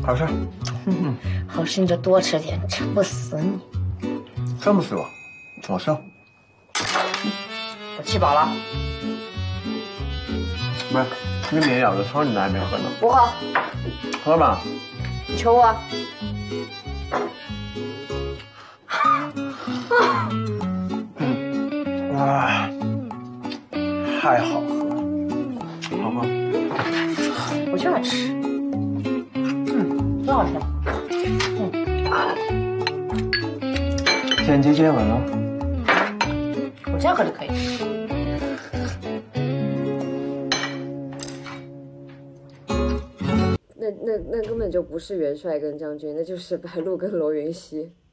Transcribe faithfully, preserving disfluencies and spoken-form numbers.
好吃。 嗯，好吃你就多吃点，吃不死你。 撑不死我，我撑。 我吃饱了。 不是，那绵咬的汤你们还没喝呢。 不喝。 喝吧。 你求我。 嗯，哇，太好喝了，好喝。 我就爱吃。嗯，真好吃。嗯。 间接接吻了。 我这样喝就可以。 那那那根本就不是元帅跟将军，那就是白鹿跟罗云熙。